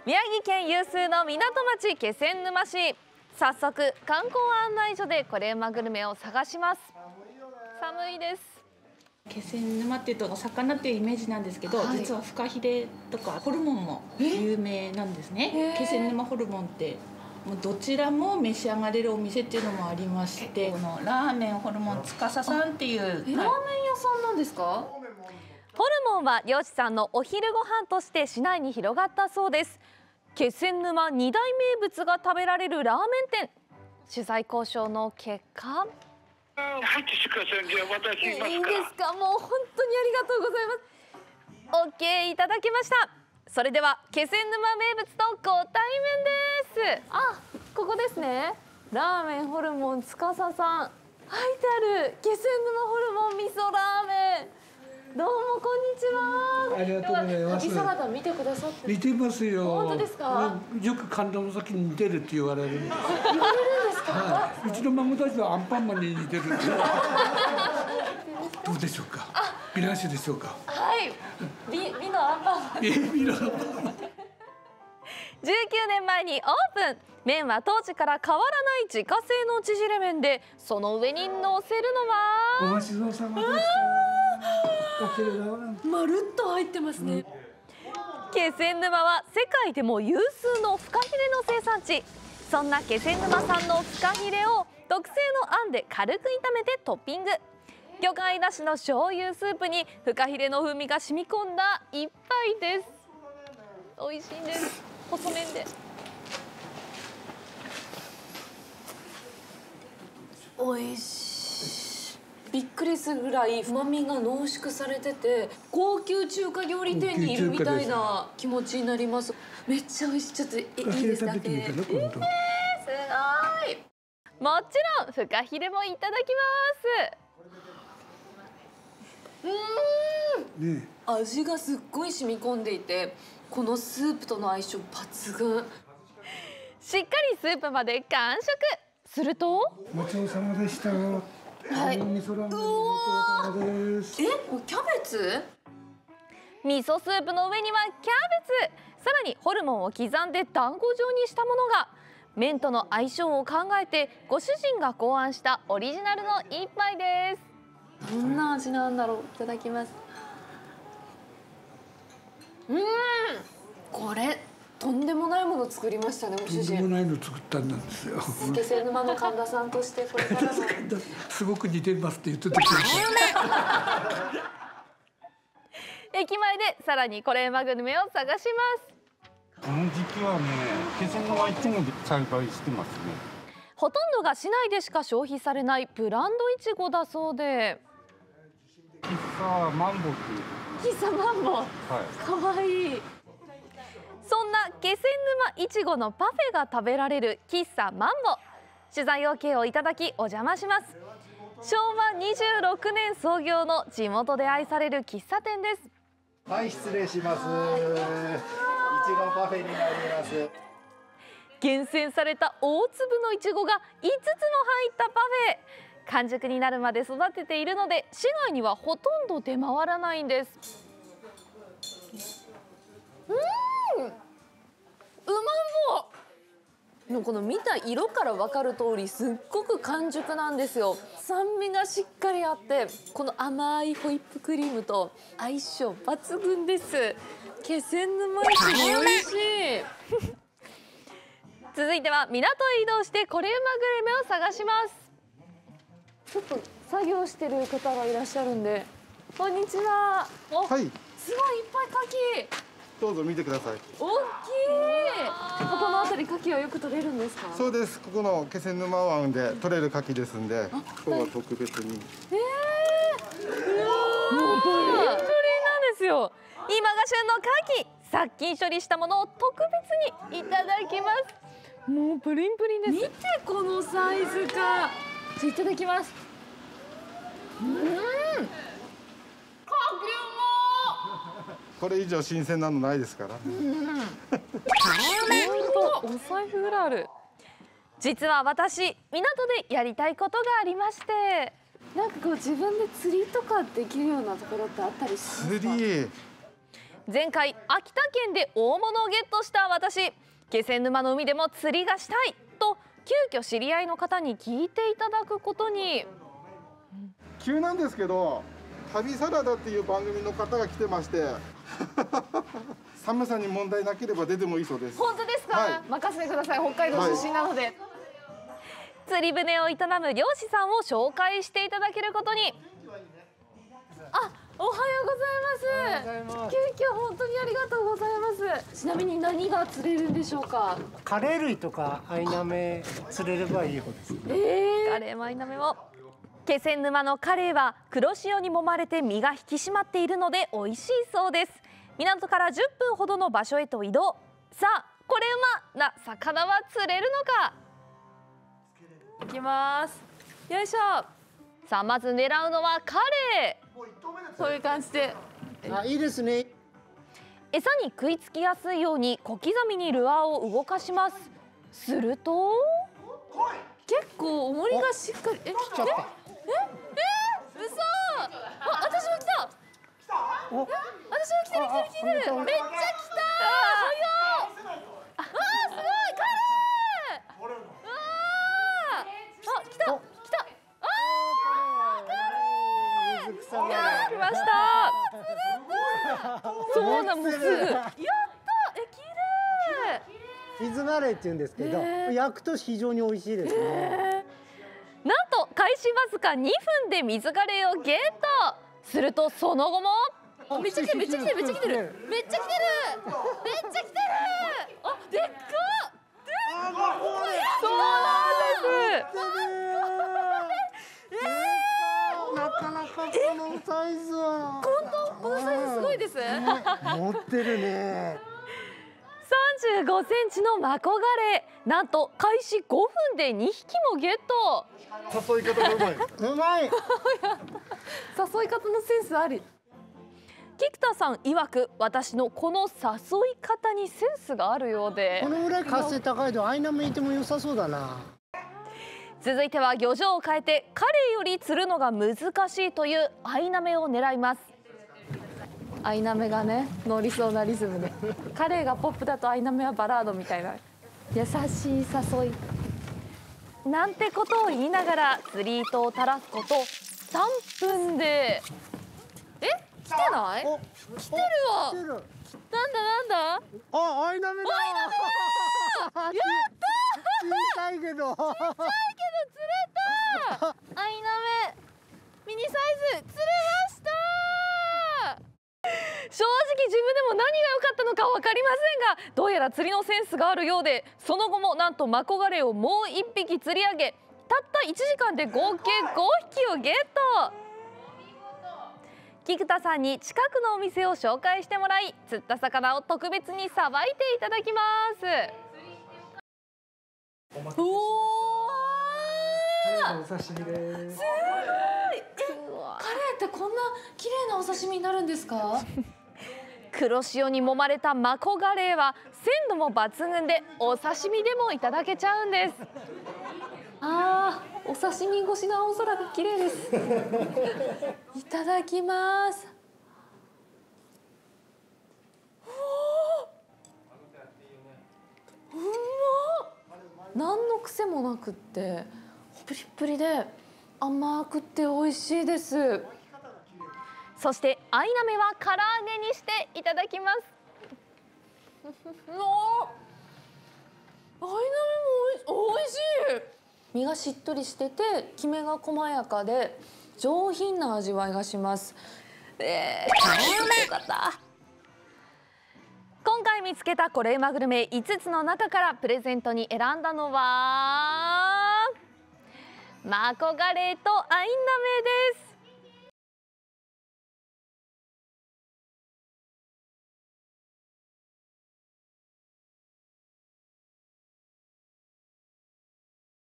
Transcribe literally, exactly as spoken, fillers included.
宮城県有数の港町気仙沼市。早速観光案内所でコレうまグルメを探します。寒いです。 気仙沼っていうとお魚っていうイメージなんですけど、はい、実はフカヒレとかホルモンも有名なんですね。気仙沼ホルモンってもうどちらも召し上がれるお店っていうのもありまして、このラーメンホルモン司さんっていう、はい、 ラーメン屋さんなんですか？ホルモンは漁師さんのお昼ご飯として市内に広がったそうです。気仙沼二大名物が食べられるラーメン店。取材交渉の結果、 入ってきてください。じゃあ渡しますから。いいんですか？もう本当にありがとうございます。オッケーいただきました。それでは気仙沼名物とご対面です。あ、ここですね。ラーメンホルモン司さん、書いてある気仙沼ホルモン味噌ラーメン。どうもこんにちは。 ありがとうございます。 旅サラダ見てくださって。 似てますよ。 本当ですか？ よく神田の先に似てるって言われるんです。 言われるんですか？ はい。うちの孫たちはアンパンマンに似てる。どうでしょうか。美男子でしょうか。 はい。美美のアンパンマン。 美のアンパンマン。 じゅうきゅうねんまえにオープン。麺は当時から変わらない自家製の縮れ麺で、その上に乗せるのは。 お待ちどうさまでした。 まるっと入ってますね。気仙沼は世界でも有数のフカヒレの生産地。そんな気仙沼産のフカヒレを特製のあんで軽く炒めてトッピング。魚介だしの醤油スープにフカヒレの風味が染み込んだ一杯です。美味しいんです。細麺で。美味しい。びっくりするぐらい旨味が濃縮されてて、高級中華料理店にいるみたいな気持ちになります。めっちゃ美味しい。ちょっといいですか？えー、すごい。もちろんフカヒレもいただきます。うーん、ね、味がすっごい染み込んでいて、このスープとの相性抜群。しっかりスープまで完食。すると、 ごちそうさまでした。 はい。うおー。え、キャベツ？味噌スープの上にはキャベツ。さらにホルモンを刻んで団子状にしたものが。麺との相性を考えてご主人が考案したオリジナルの一杯です。どんな味なんだろう。いただきます。うん、これとんでもないもの作りましたね、ご主人。 とんでもないの作ったんですよ。 気仙沼の神田さんとしてこれからのすごく似てますって言ってたけど。 駅前でさらにコレうまグルメを探します。 この時期はね、気仙沼いちごで栽培してますね。 ほとんどが市内でしか消費されないブランドいちごだそうで。 喫茶マンボっていう。 喫茶マンボ。はい。可愛い。そんな気仙沼いちごのパフェが食べられる喫茶マンボ。取材 オーケー をいただきお邪魔します。しょうわにじゅうろくねん創業の地元で愛される喫茶店です。 はい、失礼します。いちごパフェになります。 厳選された大粒のいちごがいつつも入ったパフェ。完熟になるまで育てているので市外にはほとんど出回らないんです。うーん、うまんぼ。この見た色から分かる通りすっごく完熟なんですよ。酸味がしっかりあってこの甘いホイップクリームと相性抜群です。気仙沼いちご美味しい。続いては港へ移動してコレうまグルメを探します。ちょっと作業してる方がいらっしゃるんで。こんにちは。お、はい、すごいいっぱい牡蠣。 どうぞ見てください。 大きい。ここの辺り牡蠣はよく取れるんですか？ そうです。ここの気仙沼湾で取れる牡蠣ですんで、今日は特別に。 ええー、もうプリンプリンなんですよ。今が旬の牡蠣、殺菌処理したものを特別にいただきます。もうプリンプリンです。見てこのサイズ感。じゃいただきます。うん。 これ以上新鮮なのないですから。うん。 お財布ぐらいある。実は私、港でやりたいことがありまして。なんかこう自分で釣りとかできるようなところってあったりしますか？ 釣り。 前回秋田県で大物をゲットした私、気仙沼の海でも釣りがしたいと急遽知り合いの方に聞いていただくことに。 急なんですけど、旅サラダっていう番組の方が来てまして寒さに問題なければ出てもいいそうです。 本当ですか、 はい、 任せてください。北海道出身なので、はい、釣り船を営む漁師さんを紹介していただけることに。あ、おはようございます。急遽本当にありがとうございます。ちなみに何が釣れるんでしょうか。 カレー類とかアイナメ釣れればいい方です。 えー、カレーもアイナメも。気仙沼のカレーは黒潮に揉まれて身が引き締まっているので美味しいそうです。港からじゅっぷんほどの場所へと移動。さあ、これうまな魚は釣れるのか。いきます。よいしょ。さあ、まず狙うのはカレー。そういう感じで。 あ、いいですね。 餌に食いつきやすいように小刻みにルアーを動かします。すると結構重りがしっかり。え、 来ちゃった。 え、え、嘘。あ、私も来た。私も来てる来てる来てる。めっちゃ来た。早っ。あ、すごいカレー。うわあ、来た来た。ああ、カレー。来ました。そうなん、もうすぐ。やった。え、綺麗。 水ガレーって言うんですけど、焼くと非常に美味しいですね。 なんと開始わずかにふんで水ガレーをゲット。するとその後もめっちゃ来てるめっちゃ来てるめっちゃ来てるめっちゃ来てるめっちゃ来てる。あ、でっかっ。そうなんです。 なかなかこのサイズは。 本当、このサイズすごいです。 持ってるね。 さんじゅうごセンチのマコガレー、なんと開始ごふんでにひきもゲット。 誘い方がうまい。 うまい。 誘い方のセンスあり。菊田さん曰く、私のこの誘い方にセンスがあるようで。 このぐらい活性高いとアイナメいても良さそうだな。 続いては漁場を変えてカレーより釣るのが難しいというアイナメを狙います。アイナメがね、乗りそうなリズムで、カレーがポップだとアイナメはバラードみたいな優しい誘いなんてことを言いながら釣り糸を垂らすことさんぷんで。え、来てない？来てるわ。なんだなんだ。 あ、アイナメだ。 アイナメだ。やった。 小さいけど。 小さいけど釣れた。アイナメミニサイズ釣れました。正直自分でも何が良かったのか分かりませんが、どうやら釣りのセンスがあるようで、その後もなんとマコガレーをもういっぴき釣り上げ、たったいちじかんで合計ごひきをゲット。菊田さんに近くのお店を紹介してもらい、釣った魚を特別にさばいていただきます。おー、 お刺身です。 すごい。カレーってこんな綺麗なお刺身になるんですか？黒潮に揉まれたマコガレーは鮮度も抜群で、お刺身でもいただけちゃうんです。あー、お刺身越しの青空が綺麗です。いただきます。うまっ。何の癖もなくってプリップリで甘くて美味しいです。そしてアイナメは唐揚げにしていただきます。おー、アイナメもおいしい。身がしっとりしてて、きめが細やかで上品な味わいがします。えー、よかった。今回見つけたコレうまグルメいつつの中からプレゼントに選んだのはマコガレーとアイナメです。